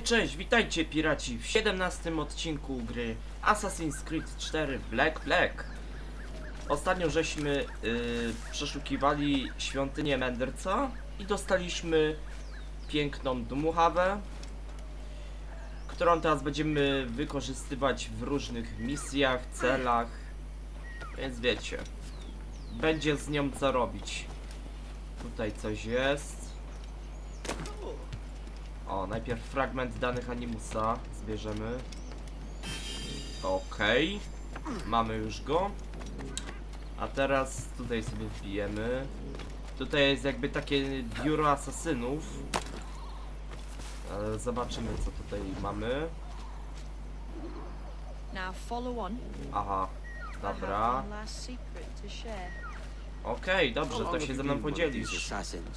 cześć, witajcie piraci w 17 odcinku gry Assassin's Creed 4 Black Flag. Ostatnio żeśmy przeszukiwali świątynię mędrca i dostaliśmy piękną dmuchawę, którą teraz będziemy wykorzystywać w różnych misjach, celach, więc wiecie, będzie z nią co robić. Tutaj coś jest. O, najpierw fragment danych Animusa zbierzemy. Okej. Mamy już go. A teraz tutaj sobie wbijemy. Tutaj jest jakby takie biuro asasynów. Ale zobaczymy, co tutaj mamy. Aha, dobra. Okej, dobrze, to się ze mną podzielisz.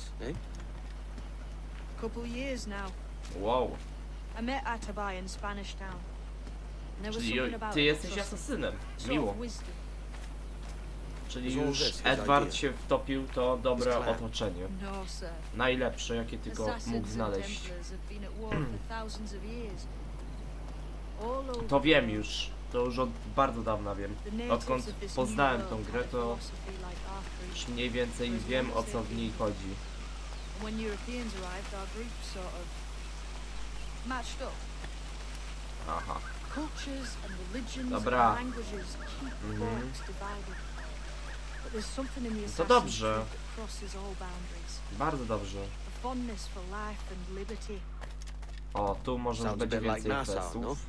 Couple years now. Wow. I met Atabai in Spanish Town. And there was Czyli something about ty jesteś trust, asasynem. sort Miło. of wisdom. Czyli już Edward się wtopił, to dobre otoczenie. No, sir. Najlepsze, jakie tylko mógł Assassins and znaleźć. Templars have been at war for thousands of years. All over To wiem the world, już. To już od bardzo dawna wiem. the natives Odkąd of this poznałem new tą world grę, had a to philosophy like our creed. już mniej więcej wiem, o co w niej chodzi. And when Europeans arrived, our group sort of matched up. Aha. Cultures and religions Dobra. and languages keep folks divided. But there's something in the To Assassin's dobrze. Creed that crosses all boundaries. Bardzo dobrze. A fondness for life and liberty. O, tu może Sounds a będzie bit like więcej Nassau, questów.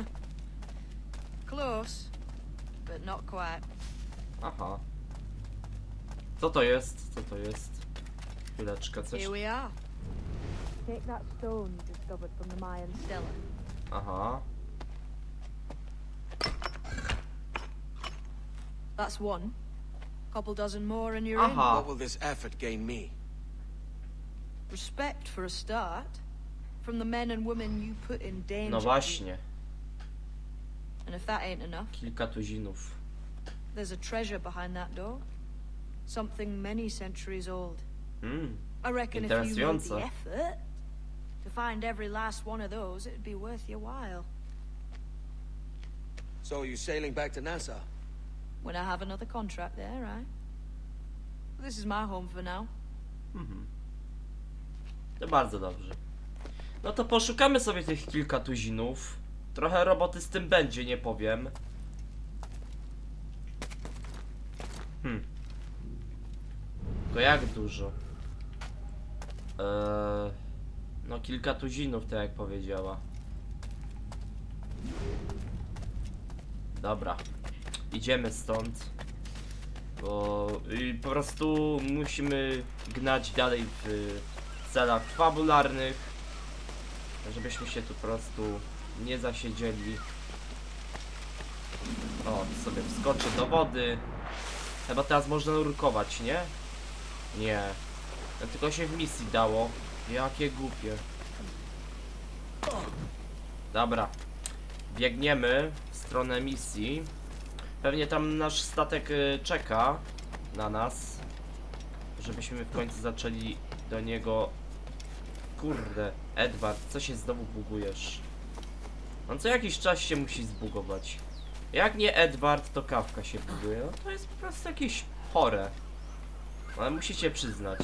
Close, but not quite. Aha. Co to jest? Co to jest? Chwileczkę, coś... Here we are. Take that stone you discovered from the Mayan stela. Aha. That's one. Couple dozen more and you're in. Aha. What will this effort gain me? Respect for a start. From the men and women you put in danger. No właśnie. And if that ain't enough, Kilka tuzinów. there's a treasure behind that door. Something many centuries old. I reckon if you made Interesujące. the effort to find every last one of those, it'd be worth your while. So are you sailing back to Nassau? When I have another contract there, right? This is my home for now. To bardzo dobrze. No to poszukamy sobie tych kilka tuzinów. Trochę roboty z tym będzie, nie powiem. To jak dużo? No kilka tuzinów, tak jak powiedziała. Dobra. Idziemy stąd. Bo po prostu musimy gnać dalej w celach fabularnych, żebyśmy się tu po prostu nie zasiedzieli. O, sobie wskoczę do wody. Chyba teraz można nurkować, nie? Nie. No, tylko się w misji dało. Jakie głupie. Dobra. Biegniemy w stronę misji. Pewnie tam nasz statek czeka na nas, żebyśmy w końcu zaczęli do niego... Kurde, Edward, co się znowu bugujesz? On co jakiś czas się musi zbugować. Jak nie Edward, to Kawka się buguje. No to jest po prostu jakieś chore. Ale musicie przyznać,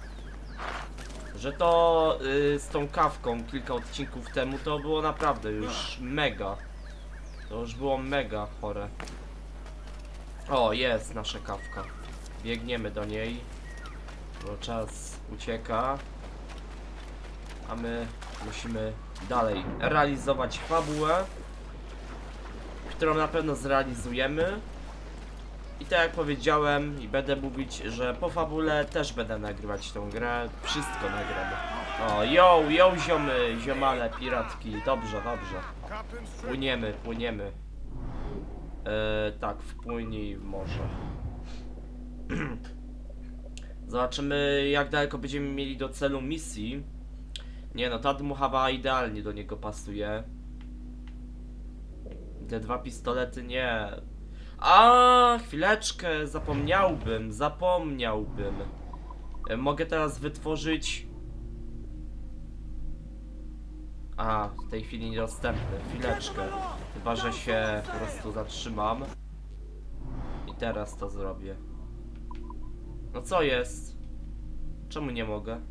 że to z tą Kawką kilka odcinków temu to było naprawdę już mega. To już było mega chore. O, jest nasza Kawka. Biegniemy do niej, bo czas ucieka. A my musimy dalej realizować fabułę, którą na pewno zrealizujemy. I tak jak powiedziałem i będę mówić, że po fabule też będę nagrywać tą grę. Wszystko nagramy. O, yo, ziomy, ziomale, piratki. Dobrze, dobrze. Płyniemy, płyniemy. Tak, wpłynij w morze. Zobaczymy, jak daleko będziemy mieli do celu misji. Nie no, ta dmuchawa idealnie do niego pasuje. Te dwa pistolety nie. A, chwileczkę, zapomniałbym. Mogę teraz wytworzyć A, w tej chwili niedostępny. Chwileczkę. Chyba, że się po prostu zatrzymam. I teraz to zrobię. No co jest? Czemu nie mogę?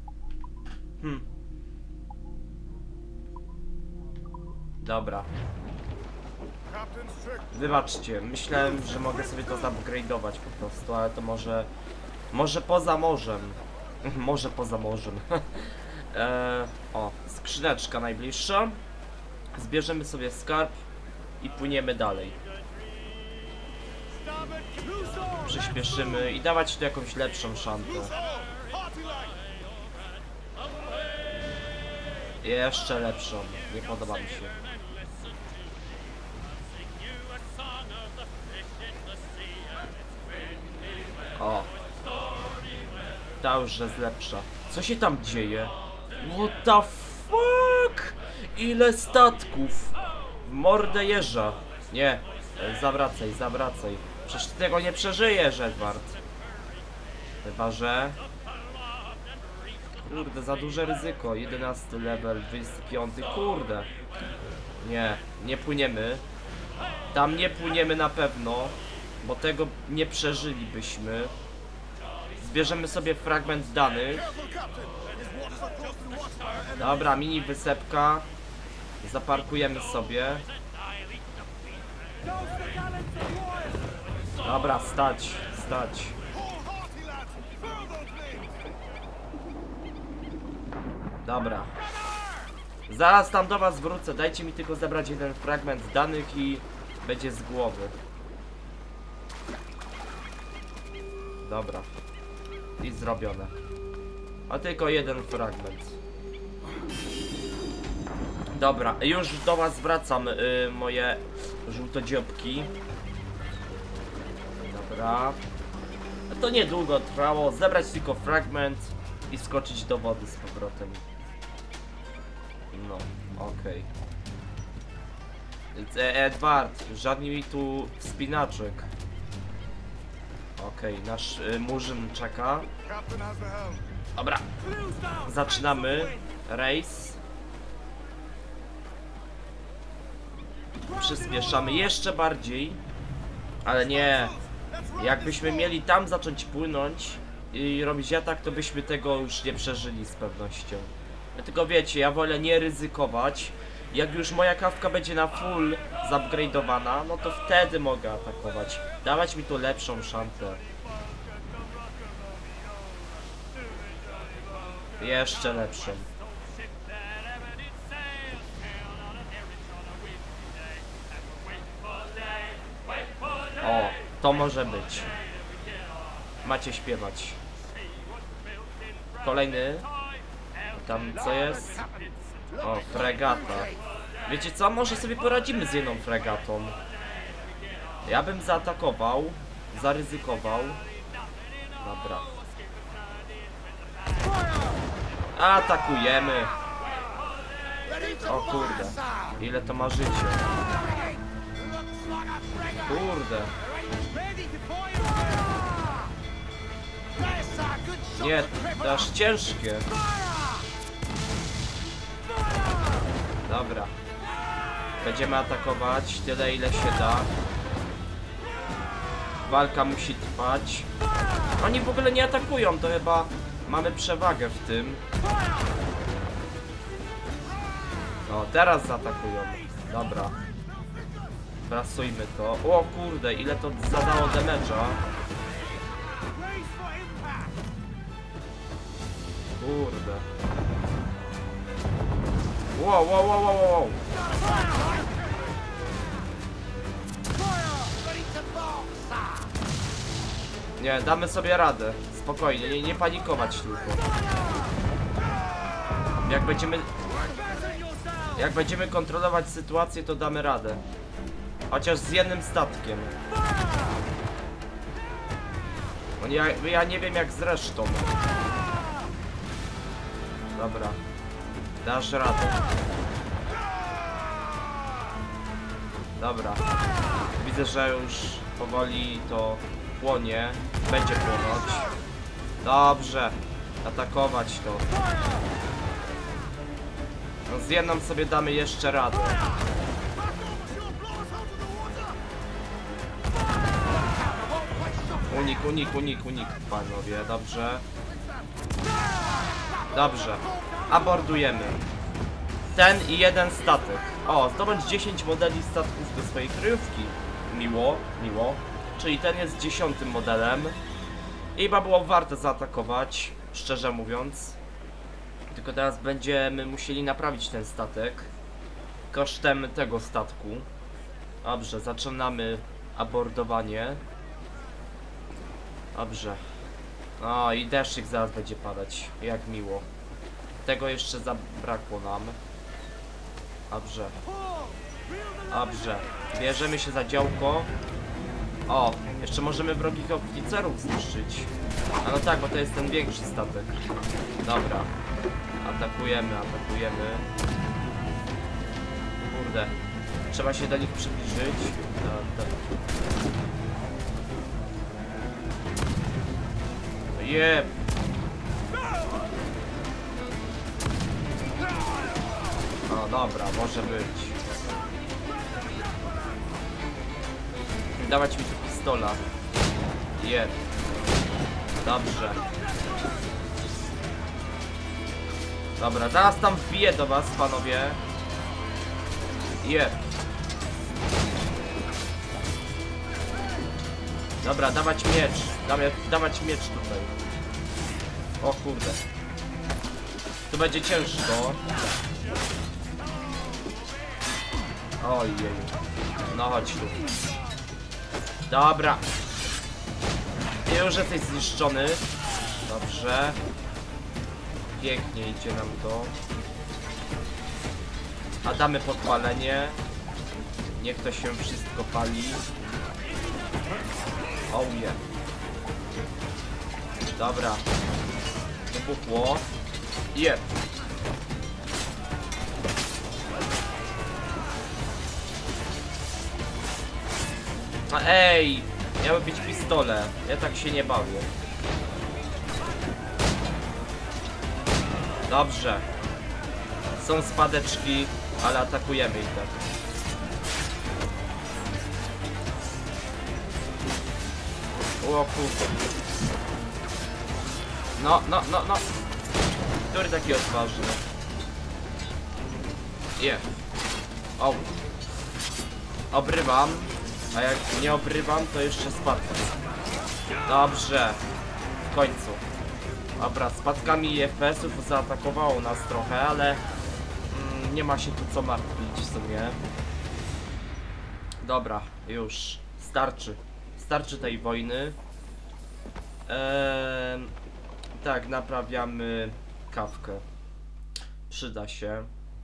Dobra. Wybaczcie, myślałem, że mogę sobie to zupgrade'ować po prostu, ale to może poza morzem. Może poza morzem. O, skrzyneczka najbliższa. Zbierzemy sobie skarb i płyniemy dalej. Przyspieszymy i dawać tu jakąś lepszą szantę. Jeszcze lepszą, nie podoba mi się. O, ta już jest lepsza. Co się tam dzieje? What the fuck? Ile statków? W mordę jeża. Nie, zawracaj, zawracaj. Przecież ty tego nie przeżyjesz, Edward. Chyba, że... Kurde, za duże ryzyko. 11 level, 25, kurde. Nie, nie płyniemy. Tam nie płyniemy na pewno, bo tego nie przeżylibyśmy. Zbierzemy sobie fragment danych. Dobra, mini wysepka. Zaparkujemy sobie. Dobra, stać, stać. Dobra. Zaraz tam do was wrócę. Dajcie mi tylko zebrać jeden fragment danych i będzie z głowy. Dobra. I zrobione. A tylko jeden fragment. Dobra, już do was wracam, moje żółtodziobki. Dobra. To niedługo trwało. Zebrać tylko fragment i skoczyć do wody z powrotem. No, okej. Edward, żadnie mi tu wspinaczek. Okej, nasz murzyn czeka. Dobra, zaczynamy rejs. Przyspieszamy jeszcze bardziej. Ale nie, jakbyśmy mieli tam zacząć płynąć i robić atak, to byśmy tego już nie przeżyli z pewnością. Tylko wiecie, ja wolę nie ryzykować. Jak już moja kawka będzie na full zupgrade'owana, no to wtedy mogę atakować. Dawać mi tu lepszą szantę. Jeszcze lepszą. O, to może być. Macie śpiewać. Kolejny. Tam co jest? O, fregata. Wiecie co? Może sobie poradzimy z jedną fregatą. Ja bym zaatakował. Zaryzykował. Dobra. Atakujemy. O kurde. Ile to ma życia. Kurde. Nie, to aż ciężkie. Dobra. Będziemy atakować tyle, ile się da. Walka musi trwać. Oni w ogóle nie atakują, to chyba mamy przewagę w tym. O, teraz zaatakują. Dobra. Prasujmy to. O kurde, ile to zadało damage'a. Kurde. Wow, wow, wow, wow, wow. Nie, damy sobie radę. Spokojnie, nie panikować tylko. Jak będziemy kontrolować sytuację, to damy radę. Chociaż z jednym statkiem. Ja nie wiem jak z resztą. Dobra. Dasz radę. Dobra. Widzę, że już powoli to płonie. Będzie płonąć. Dobrze. Atakować to. No z jedną sobie damy jeszcze radę. Unik, panowie, dobrze. Dobrze. Abordujemy. Ten i jeden statek. O, zdobądź 10 modeli statków do swojej kryjówki. Miło. Czyli ten jest 10. modelem. I chyba było warte zaatakować, szczerze mówiąc. Tylko teraz będziemy musieli naprawić ten statek kosztem tego statku. Dobrze, zaczynamy abordowanie. Dobrze. O, i deszczyk zaraz będzie padać. Jak miło. Tego jeszcze zabrakło nam. Dobrze. Dobrze. Bierzemy się za działko. O, jeszcze możemy wrogich oficerów zniszczyć. A no tak, bo to jest ten większy statek. Dobra. Atakujemy. Kurde. Trzeba się do nich przybliżyć. Jeb. No dobra, może być. Dawać mi tu pistola. Jeb. Dobrze. Dobra, zaraz tam wbiję do was, panowie. Jeb. Dobra, dawać miecz. Dawać miecz tutaj. O kurde. Tu będzie ciężko. Ojej. No chodź tu. Dobra. Już jesteś zniszczony. Dobrze. Pięknie idzie nam to. A damy podpalenie. Niech to się wszystko pali. Oh yeah. Dobra. Wybuchło. Jeb. A ej! Miały być pistole. Ja tak się nie bawię. Dobrze. Są spadeczki, ale atakujemy ich tak. O kurde. No. Który taki odważny? O. Obrywam. A jak nie obrywam, to jeszcze spadnę. Dobrze. W końcu. Dobra, spadkami FPS-ów zaatakowało nas trochę, ale nie ma się tu co martwić w sumie. Dobra, już. Starczy tej wojny. Tak, naprawiamy kawkę. Przyda się.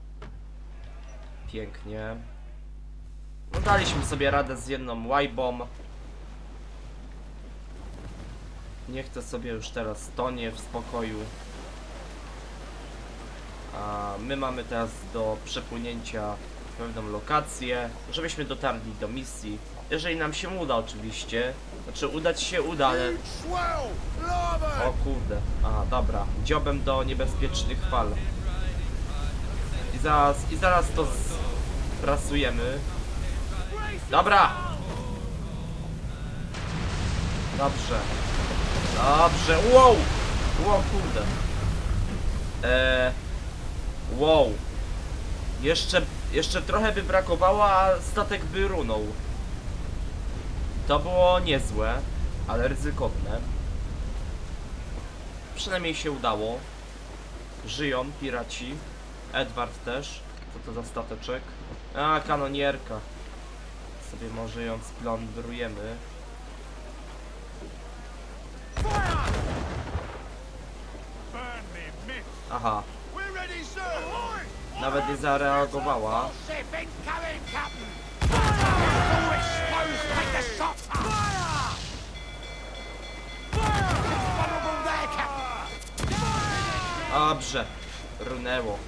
Pięknie. No, daliśmy sobie radę z jedną łajbą. Niech to sobie już teraz tonie w spokoju. A my mamy teraz do przepłynięcia pewną lokację, żebyśmy dotarli do misji. Jeżeli nam się uda oczywiście. Znaczy udać się uda, ale... O kurde. A dobra. Dziobem do niebezpiecznych fal. I zaraz to sprasujemy. Dobra! Dobrze. Wow! Wow, kurde. Wow. Jeszcze trochę by brakowało, a statek by runął. To było niezłe, ale ryzykowne. Przynajmniej się udało. Żyją piraci. Edward też. Co to za stateczek? A, kanonierka. Sobie może ją splądrujemy. Aha. Nawet nie zareagowała. Dobrze. Runęło.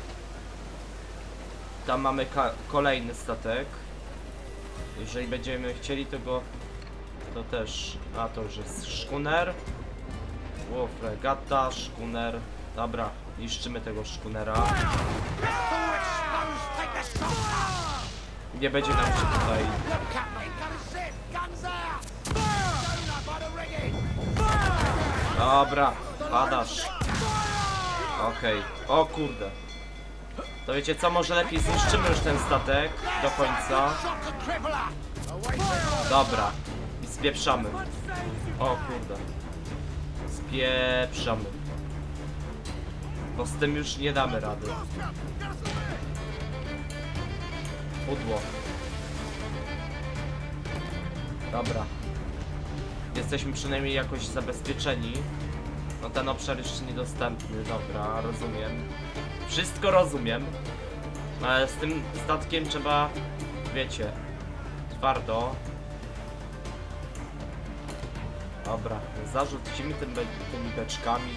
Tam mamy kolejny statek. Jeżeli będziemy chcieli, to go... To też... A, to już jest szkuner. Fregata, szkuner. Dobra, niszczymy tego szkunera. Nie będzie nam się tutaj... Dobra, padasz. Okej. O kurde. To wiecie co, może lepiej zniszczymy już ten statek do końca. Dobra. I spieprzamy. O kurde. Spieprzamy. Bo z tym już nie damy rady. Pudło. Dobra. Jesteśmy przynajmniej jakoś zabezpieczeni. No ten obszar jeszcze niedostępny, dobra, rozumiem. Wszystko rozumiem. Ale z tym statkiem trzeba, wiecie, twardo. Dobra, zarzucimy tymi beczkami,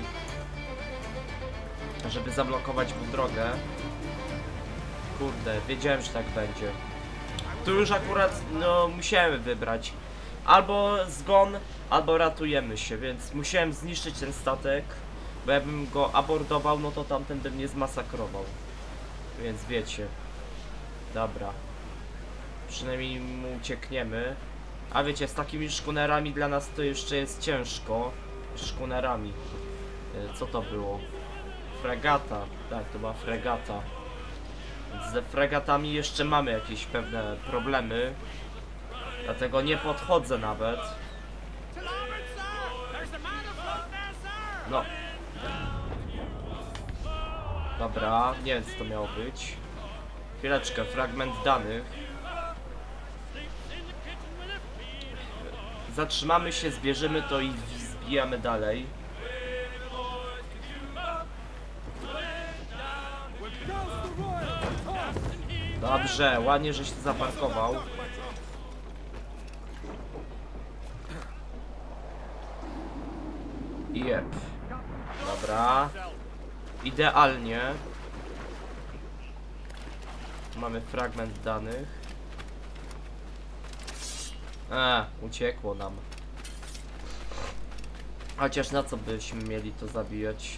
żeby zablokować mu drogę. Kurde, wiedziałem, że tak będzie. Tu już akurat, no, musiałem wybrać. Albo zgon, albo ratujemy się, więc musiałem zniszczyć ten statek. Bo jakbym go abordował, no to tamten by mnie zmasakrował. Więc wiecie. Dobra. Przynajmniej mu uciekniemy. A wiecie, z takimi szkunerami dla nas to jeszcze jest ciężko. Szkunerami. Co to było? Fregata. Tak, to była fregata. Więc ze fregatami jeszcze mamy jakieś pewne problemy. Dlatego nie podchodzę nawet. No. Dobra, nie wiem co to miało być. Chwileczkę, fragment danych. Zatrzymamy się, zbierzemy to i zbijamy dalej. Dobrze, ładnie żeś to zaparkował. Jep. Dobra. Idealnie. Mamy fragment danych. Uciekło nam. Chociaż na co byśmy mieli to zabijać?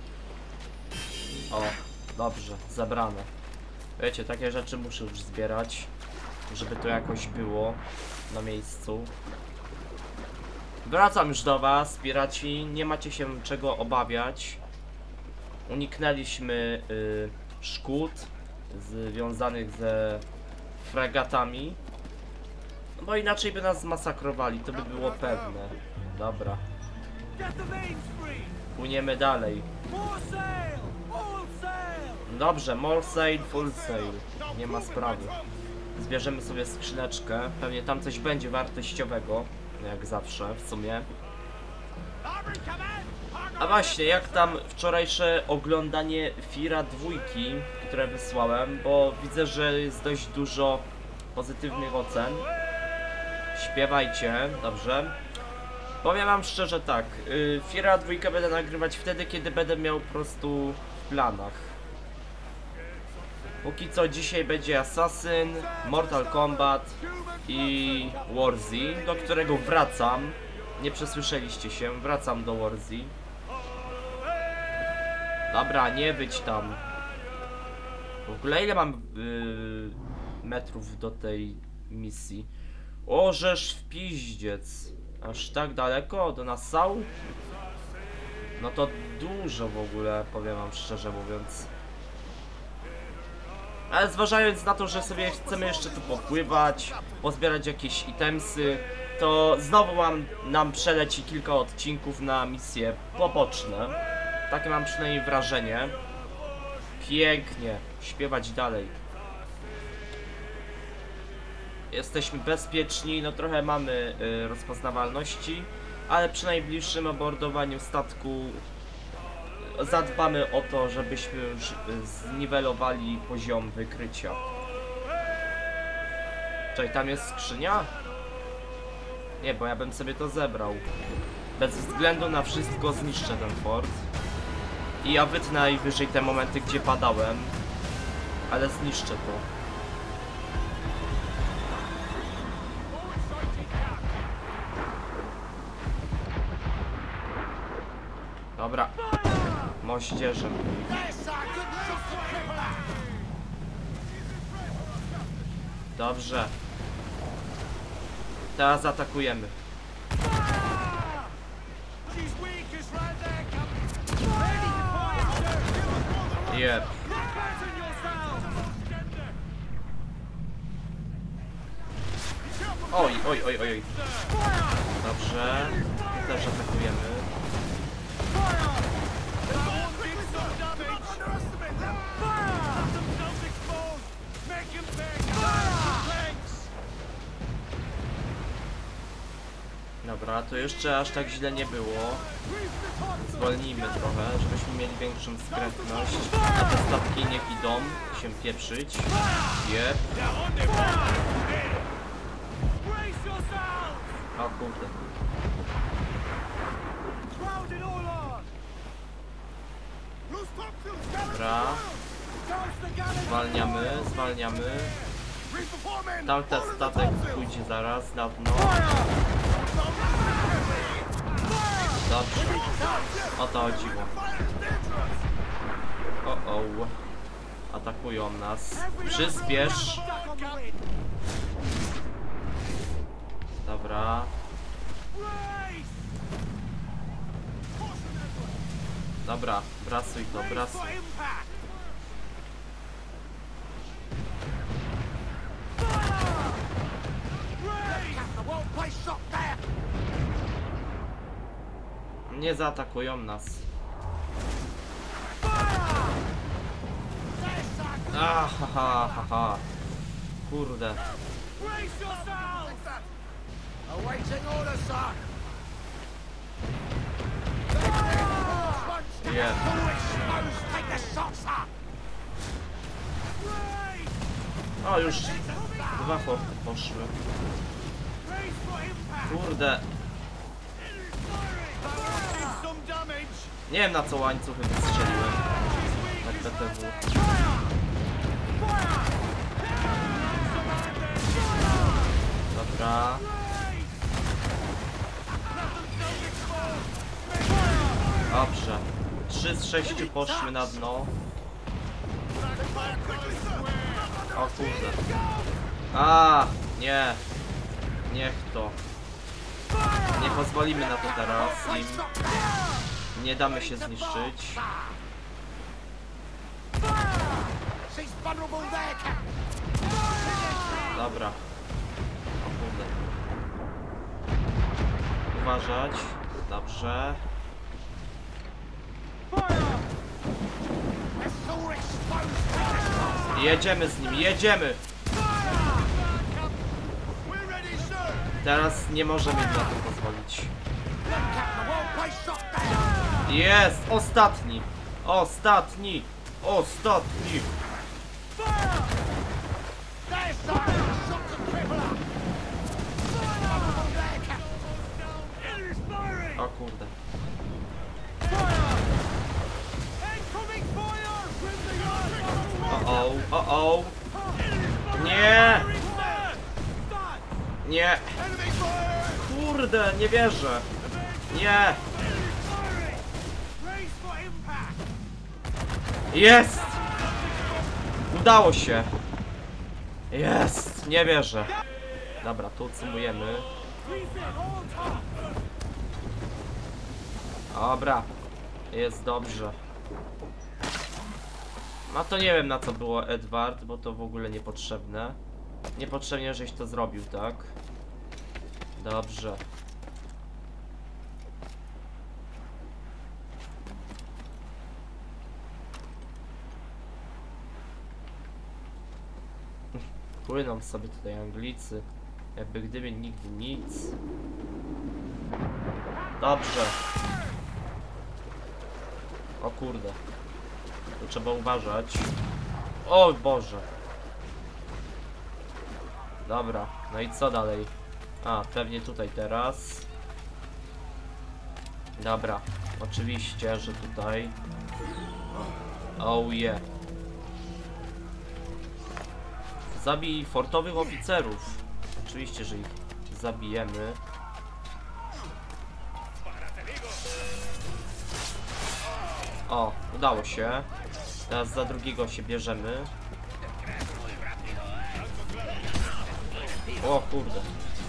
O, dobrze, zebrane. Wiecie, takie rzeczy muszę już zbierać, żeby to jakoś było na miejscu. Wracam już do was, piraci, nie macie się czego obawiać. Uniknęliśmy szkód związanych ze fregatami. No bo inaczej by nas zmasakrowali, to by było pewne. Dobra. Płyniemy dalej. Dobrze, more sail, full sail. Nie ma sprawy. Zbierzemy sobie skrzyneczkę. Pewnie tam coś będzie wartościowego. Jak zawsze, w sumie. A właśnie, jak tam wczorajsze oglądanie Fira 2, które wysłałem, bo widzę, że jest dość dużo pozytywnych ocen. Śpiewajcie, dobrze. Powiem wam szczerze tak, Fira 2 będę nagrywać wtedy, kiedy będę miał po prostu w planach. Póki co dzisiaj będzie Assassin, Mortal Kombat i Warzy, do którego wracam. Nie przesłyszeliście się, wracam do Warzy. Dobra, nie być tam. W ogóle ile mam metrów do tej misji? O, żeż w piździec. Aż tak daleko do Nassau? No to dużo w ogóle, powiem wam szczerze mówiąc. Ale zważając na to, że sobie chcemy jeszcze tu popływać, pozbierać jakieś itemsy, to znowu nam przeleci kilka odcinków na misje poboczne. Takie mam przynajmniej wrażenie. Pięknie, śpiewać dalej. Jesteśmy bezpieczni, no trochę mamy rozpoznawalności, ale przy najbliższym abordowaniu statku zadbamy o to, żebyśmy już zniwelowali poziom wykrycia. Czekaj, tam jest skrzynia? Nie, bo ja bym sobie to zebrał. Bez względu na wszystko zniszczę ten fort. I ja wytnę najwyżej te momenty, gdzie padałem. Ale zniszczę to. Dobra. moździerzem. Dobrze. Teraz atakujemy. Jeb. Oj, oj, oj, oj. Dobrze. Też atakujemy. Dobra, to jeszcze aż tak źle nie było. Zwolnijmy trochę, żebyśmy mieli większą skrętność. A te statki niech idą się pieprzyć. Jeb. O kurde. Dobra. Zwalniamy, zwalniamy. Tamten statek pójdzie zaraz na dno. Dobrze. O to chodziło. O. Atakują nas. Przyspiesz. Dobra. Dobra, brasuj to, brasuj. Nie zaatakują nas. Ha. Kurde. Nie. O, już 2 forty poszły. Kurde. Nie wiem na co łańcuchy wystrzeliłem. Tak BTW. Dobra. Dobrze. 3 z 6 poszły na dno. O kurde. Nie. Niech to. Nie pozwolimy na to teraz im. Nie damy się zniszczyć. Dobra. O kurde. Uważać. Dobrze. Jedziemy z nim, jedziemy! Teraz nie możemy im na to pozwolić. Jest! Ostatni! Ostatni! Ostatni! O kurde. O. Nie! Nie! Kurde, nie wierzę! Nie! Jest! Udało się! Jest! Nie wierzę! Dobra, tu odsumujemy. Dobra. Jest dobrze. No to nie wiem na co było Edward, bo to w ogóle niepotrzebne. Niepotrzebnie, żeś to zrobił, tak? Dobrze. Płyną sobie tutaj Anglicy. Jakby gdyby nigdy nic. Dobrze. O kurde. Tu trzeba uważać. O Boże. Dobra, no i co dalej? Pewnie tutaj teraz. Dobra, oczywiście, że tutaj. Oh yeah. Zabij fortowych oficerów. Oczywiście, że ich zabijemy. O, udało się. Teraz za drugiego się bierzemy. O kurde.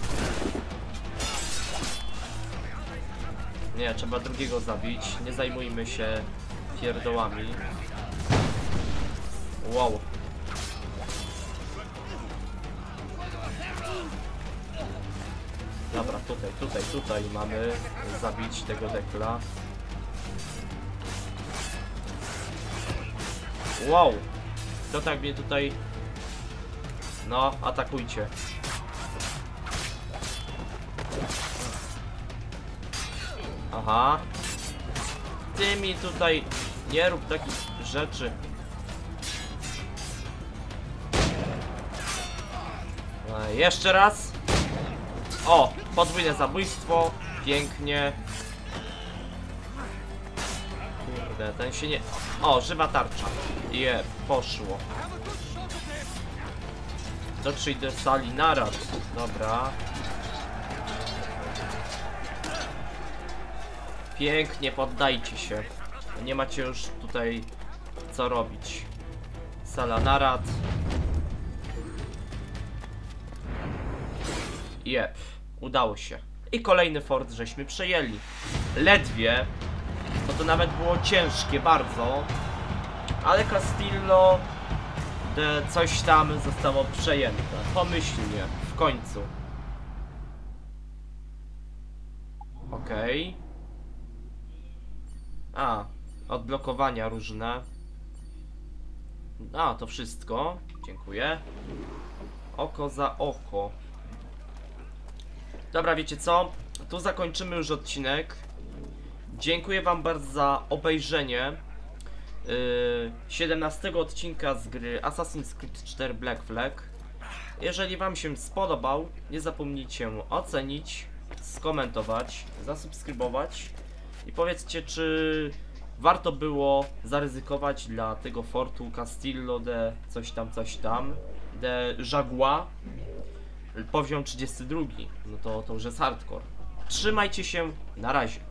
Nie, trzeba drugiego zabić. Nie zajmujmy się pierdołami. Wow. Dobra, tutaj mamy zabić tego dekla. Wow. To tak mnie tutaj... No, atakujcie. Aha. Ty mi tutaj nie rób takich rzeczy. Jeszcze raz. O, podwójne zabójstwo. Pięknie. Kurde, ten się nie... O, żywa tarcza. Poszło. Dotrzyj do sali narad. Dobra. Pięknie, poddajcie się. Nie macie już tutaj co robić. Sala narad. Udało się. I kolejny fort żeśmy przejęli. Ledwie. Bo to nawet było ciężkie bardzo. Ale Castillo de coś tam zostało przejęte. Pomyślnie. W końcu. Okej. A, odblokowania różne. A, to wszystko. Dziękuję. Oko za oko. Dobra, wiecie co? Tu zakończymy już odcinek. Dziękuję wam bardzo za obejrzenie 17 odcinka z gry Assassin's Creed 4 Black Flag. Jeżeli wam się spodobał, nie zapomnijcie ocenić, skomentować, zasubskrybować i powiedzcie, czy warto było zaryzykować dla tego fortu Castillo de coś tam de Jaguar poziom 32. No to już jest hardcore. Trzymajcie się, na razie.